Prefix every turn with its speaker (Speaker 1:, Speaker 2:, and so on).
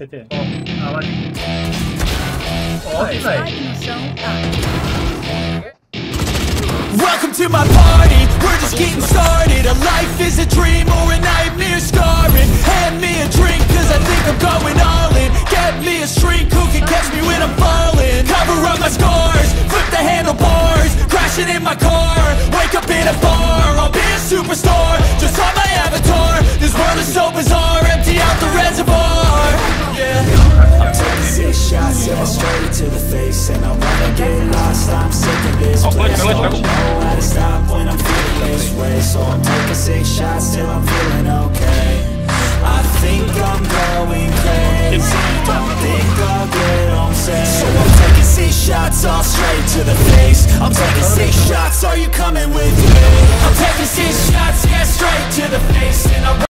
Speaker 1: CT. Ó, lá de... Ó,
Speaker 2: Welcome to my party, we're just getting started. A life is a dream or a nightmare scarring. Hand me a drink cause I think I'm going all in. Get me a shrink who can catch me when I'm falling. Cover up my scars, flip the handlebars. Crashing in my car, wake up in a bar. I'll be a superstar, just on my avatar. This world is so bizarre, empty out the reservoir. Yeah, I'm taking 6 shots, yeah, straight to the face. And I wanna get lost, I'm sick of this place. Don't know how to stop when I'm feeling this way. So I'm taking 6 shots till I'm feeling okay. I think I'm going crazy, don't think I'll get home safe. So I'm taking 6 shots all straight to the face. I'm taking 6 shots, are you coming with me? I'm taking 6 shots, yeah, straight to the face. And I'm